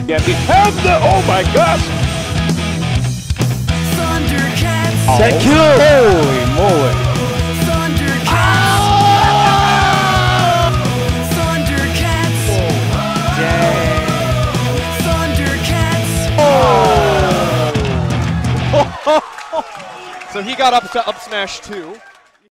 Yeah, we have the. Oh my gosh! Thundercats. Thank you! Holy moly! Thundercats. Thundercats. Dang! Thundercats. So he got up to up smash 2.